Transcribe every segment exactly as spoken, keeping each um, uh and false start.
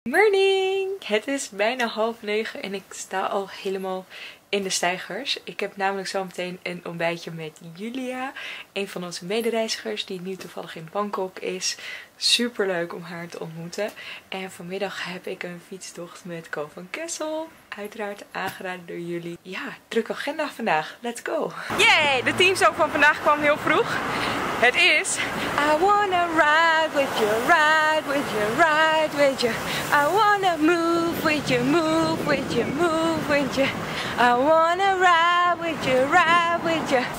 Morning! Het is bijna half negen en ik sta al helemaal in de steigers. Ik heb namelijk zo meteen een ontbijtje met Julia, een van onze medereizigers die nu toevallig in Bangkok is. Super leuk om haar te ontmoeten. En vanmiddag heb ik een fietstocht met Ko van Kessel. Uiteraard aangeraden door jullie. Ja, drukke agenda vandaag. Let's go! Yay! De teamshow van vandaag kwam heel vroeg. Het is I wanna ride with you, ride with you, ride with you. I wanna move with you, move with you, move with you. I wanna ride with you, ride with you.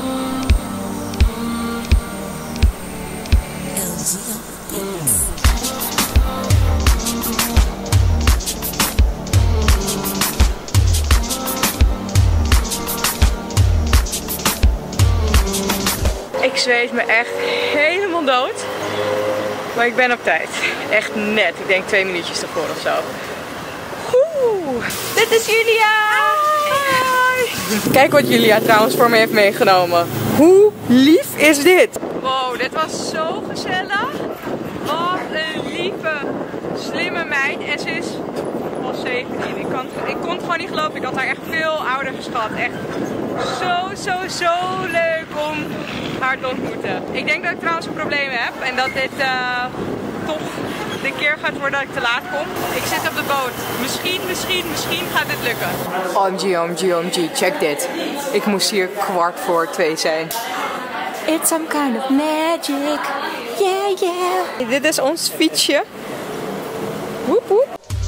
Ik zweet me echt helemaal dood. Maar ik ben op tijd. Echt net. Ik denk twee minuutjes ervoor of zo. Oeh, dit is Julia! Hi. Kijk wat Julia trouwens voor me heeft meegenomen. Hoe lief is dit? Wow, dit was zo gezellig. Wat een lieve, slimme meid. En ze is al zeventien. Ik, kan, ik kon het gewoon niet geloven. Ik had haar echt veel ouder geschat. Echt zo, zo, zo leuk om haar te ontmoeten. Ik denk dat ik trouwens een probleem heb. En dat dit uh, toch de keer gaat worden dat ik te laat kom. Ik zit op de boot. Misschien, misschien, misschien gaat dit lukken. O M G, O M G, O M G. Check dit. Ik moest hier kwart voor twee zijn. It's some kind of magic. Yeah, yeah. Dit is ons fietsje. Woep, woep.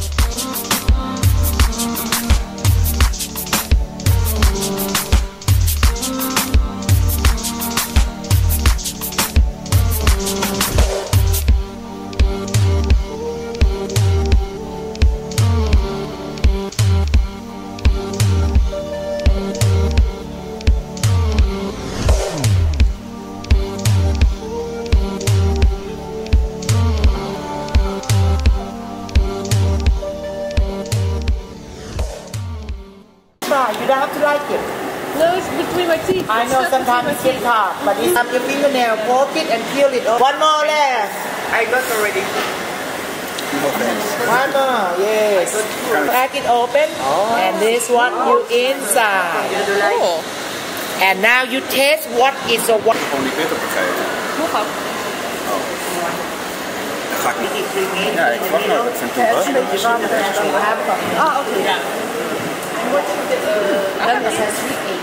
You don't have to like it. No, it's between my teeth. I know sometimes it gets hard, but it's up your fingernail, poke it and peel it off. One more left. I got already. One more, yes. Crack it open, oh. And this what you inside. Oh. And now you taste what is a what. Gewoon niet bitter vergeven. Nog ook. Oh. Dat ga ik niet. Ja, ik wacht nog. Ik vind het toch wel. Ah, oké. Ja. That was a sweet eight.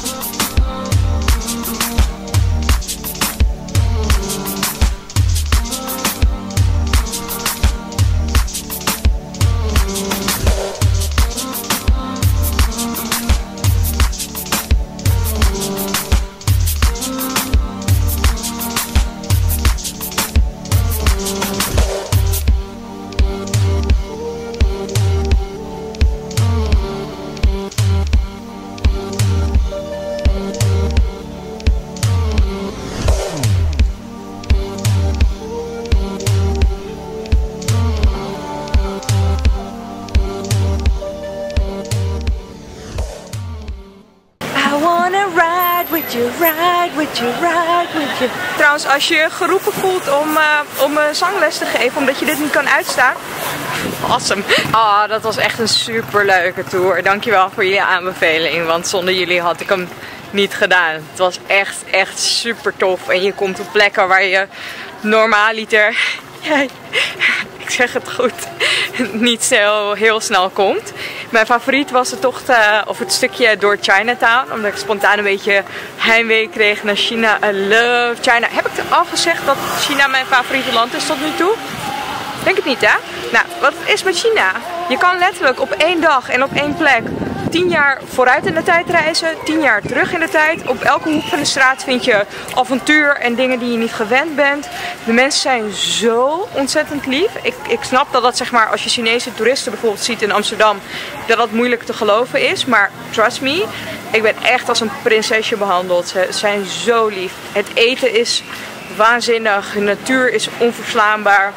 You ride with you, ride with you. Trouwens, als je geroepen voelt om, uh, om uh, zangles te geven, omdat je dit niet kan uitstaan. Awesome. Ah, dat was echt een super leuke tour. Dankjewel voor je aanbeveling, want zonder jullie had ik hem niet gedaan. Het was echt, echt super tof. En je komt op plekken waar je normaaliter, ja, ik zeg het goed, niet zo heel snel komt. Mijn favoriet was de tocht, uh, of het stukje door Chinatown, omdat ik spontaan een beetje heimwee kreeg naar China. I love China. Heb ik al gezegd dat China mijn favoriete land is tot nu toe? Denk het niet, hè? Nou, wat is met China? Je kan letterlijk op één dag en op één plek tien jaar vooruit in de tijd reizen, tien jaar terug in de tijd. Op elke hoek van de straat vind je avontuur en dingen die je niet gewend bent. De mensen zijn zo ontzettend lief. Ik, ik snap dat dat, zeg maar, als je Chinese toeristen bijvoorbeeld ziet in Amsterdam, dat dat moeilijk te geloven is. Maar trust me, ik ben echt als een prinsesje behandeld. Ze zijn zo lief. Het eten is waanzinnig. De natuur is onverslaanbaar.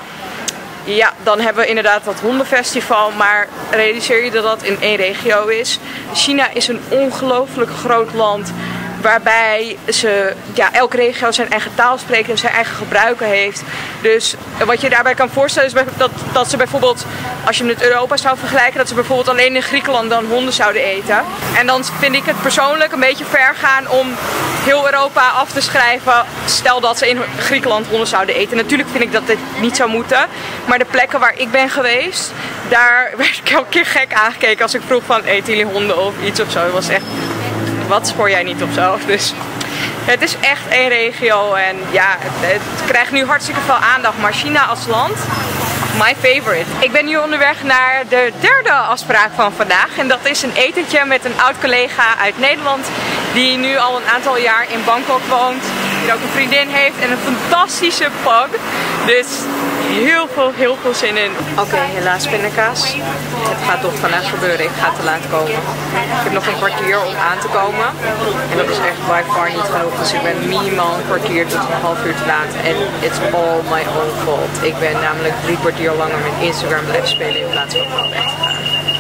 Ja, dan hebben we inderdaad dat hondenfestival, maar realiseer je dat dat in één regio is. China is een ongelooflijk groot land Waarbij ze, ja, elke regio zijn eigen taal spreekt en zijn eigen gebruiken heeft. Dus wat je daarbij kan voorstellen is dat, dat ze bijvoorbeeld, als je met Europa zou vergelijken, dat ze bijvoorbeeld alleen in Griekenland dan honden zouden eten. En dan vind ik het persoonlijk een beetje ver gaan om heel Europa af te schrijven. Stel dat ze in Griekenland honden zouden eten. Natuurlijk vind ik dat dit niet zou moeten. Maar de plekken waar ik ben geweest, daar werd ik elke keer gek aangekeken als ik vroeg van eten jullie honden of iets of zo. Het was echt, wat spoor jij niet of zo. Dus het is echt één regio en ja, het, het krijgt nu hartstikke veel aandacht. Maar China als land, my favorite. Ik ben nu onderweg naar de derde afspraak van vandaag. En dat is een etentje met een oud collega uit Nederland. Die nu al een aantal jaar in Bangkok woont. Die ook een vriendin heeft en een fantastische pug. Dus heel veel, heel veel zin in. Oké, okay, helaas pindakaas. Het gaat toch vandaag gebeuren. Ik ga te laat komen. Ik heb nog een kwartier om aan te komen. En dat is echt by far niet genoeg. Dus ik ben minimaal een kwartier tot een half uur te laat. En it's all my own fault. Ik ben namelijk drie kwartier langer met Instagram blijven spelen in plaats van gewoon weg te gaan.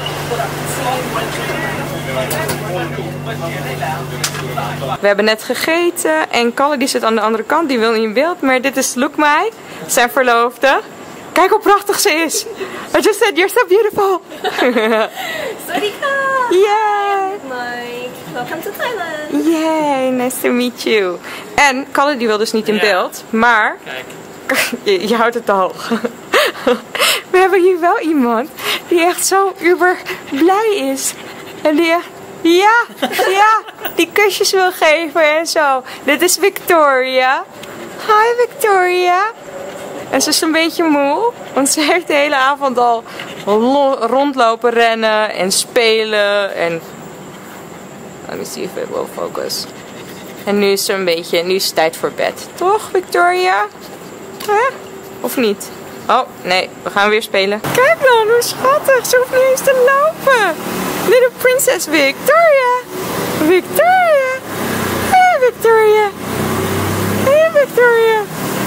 We hebben net gegeten en Kalle die zit aan de andere kant, die wil niet in beeld, maar dit is Lookmai, zijn verloofde. Kijk hoe prachtig ze is. I just said you're so beautiful. Sawadika! Yeah! Mike, welcome to Thailand. Yay, nice to meet you. En Kalle die wil dus niet in beeld, maar je, je houdt het te hoog. We hebben hier wel iemand die echt zo uber blij is. En die echt, ja, ja, die kusjes wil geven en zo. Dit is Victoria. Hi Victoria. En ze is een beetje moe, want ze heeft de hele avond al rondlopen rennen en spelen. En let me see if it will focus. En nu is ze een beetje, nu is het tijd voor bed. Toch Victoria? Huh? Of niet? Oh, nee, we gaan weer spelen. Kijk dan, hoe schattig. Ze hoeft niet eens te lopen. Little Princess Victoria. Victoria. Hey Victoria. Hey Victoria.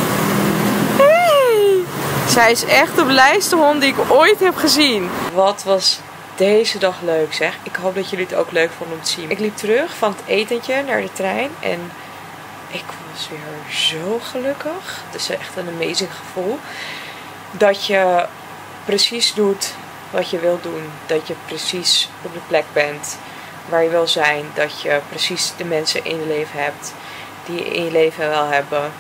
Hey. Zij is echt de blijste hond die ik ooit heb gezien. Wat was deze dag leuk zeg. Ik hoop dat jullie het ook leuk vonden om te zien. Ik liep terug van het etentje naar de trein en ik was weer zo gelukkig. Het is echt een amazing gevoel. Dat je precies doet wat je wilt doen. Dat je precies op de plek bent waar je wil zijn. Dat je precies de mensen in je leven hebt die je in je leven wel hebben.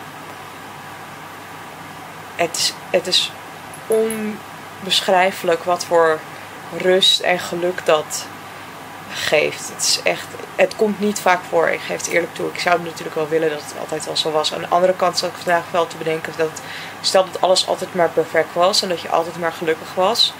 Het is, het is onbeschrijfelijk wat voor rust en geluk dat geeft. Het is echt, het komt niet vaak voor. Ik geef het eerlijk toe. Ik zou natuurlijk wel willen dat het altijd al zo was. Aan de andere kant zat ik vandaag wel te bedenken dat stel dat alles altijd maar perfect was en dat je altijd maar gelukkig was.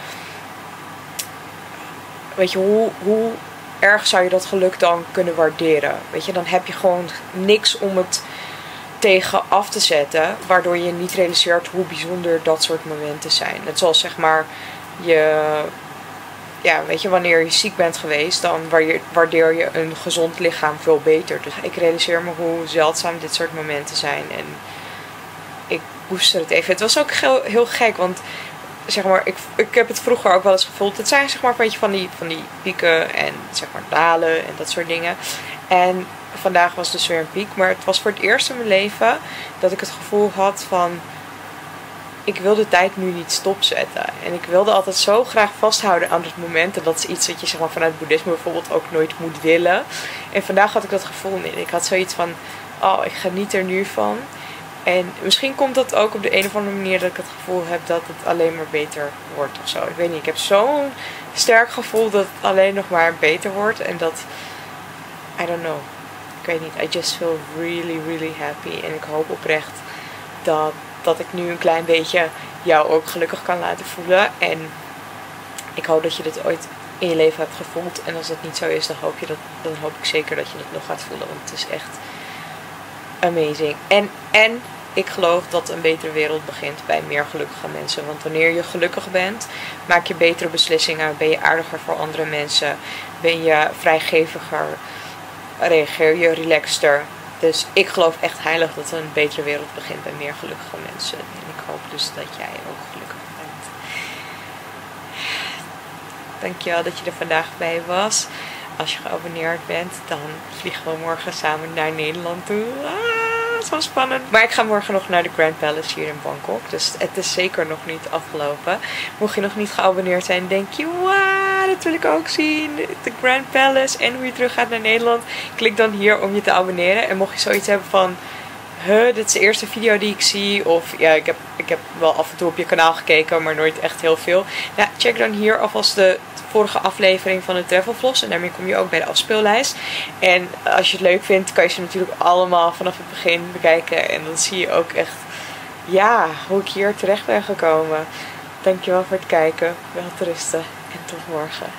Weet je, hoe, hoe erg zou je dat geluk dan kunnen waarderen? Weet je, dan heb je gewoon niks om het tegen af te zetten, waardoor je niet realiseert hoe bijzonder dat soort momenten zijn. Net zoals zeg maar je, ja, weet je, wanneer je ziek bent geweest, dan waardeer je een gezond lichaam veel beter. Dus ik realiseer me hoe zeldzaam dit soort momenten zijn en ik koester het even. Het was ook heel, heel gek, want zeg maar, ik, ik heb het vroeger ook wel eens gevoeld. Het zijn zeg maar een beetje van die, van die pieken en zeg maar dalen en dat soort dingen. En vandaag was dus weer een piek, maar het was voor het eerst in mijn leven dat ik het gevoel had van ik wil de tijd nu niet stopzetten. En ik wilde altijd zo graag vasthouden aan het moment. En dat is iets wat je zeg maar, vanuit het boeddhisme bijvoorbeeld ook nooit moet willen. En vandaag had ik dat gevoel niet. Ik had zoiets van, oh, ik geniet er nu van. En misschien komt dat ook op de een of andere manier dat ik het gevoel heb dat het alleen maar beter wordt of zo. Ik weet niet, ik heb zo'n sterk gevoel dat het alleen nog maar beter wordt. En dat, I don't know. Ik weet niet, I just feel really, really happy. En ik hoop oprecht dat, dat ik nu een klein beetje jou ook gelukkig kan laten voelen. En ik hoop dat je dit ooit in je leven hebt gevoeld. En als dat niet zo is, dan hoop, je dat, dan hoop ik zeker dat je dat nog gaat voelen. Want het is echt amazing. En, en ik geloof dat een betere wereld begint bij meer gelukkige mensen. Want wanneer je gelukkig bent, maak je betere beslissingen. Ben je aardiger voor andere mensen. Ben je vrijgeviger. Reageer je relaxter. Dus ik geloof echt heilig dat een betere wereld begint bij meer gelukkige mensen. En ik hoop dus dat jij ook gelukkig bent. Dankjewel dat je er vandaag bij was. Als je geabonneerd bent, dan vliegen we morgen samen naar Nederland toe. Ah, zo spannend. Maar ik ga morgen nog naar de Grand Palace hier in Bangkok. Dus het is zeker nog niet afgelopen. Mocht je nog niet geabonneerd zijn, denk je, wauw, dat wil ik ook zien. De Grand Palace en hoe je terug gaat naar Nederland. Klik dan hier om je te abonneren. En mocht je zoiets hebben van, huh, dit is de eerste video die ik zie. Of ja, ik heb, ik heb wel af en toe op je kanaal gekeken, maar nooit echt heel veel. Ja, check dan hier alvast de vorige aflevering van de travel vlogs. En daarmee kom je ook bij de afspeellijst. En als je het leuk vindt, kan je ze natuurlijk allemaal vanaf het begin bekijken. En dan zie je ook echt, ja, hoe ik hier terecht ben gekomen. Dankjewel voor het kijken. Wel te rusten. En tot morgen.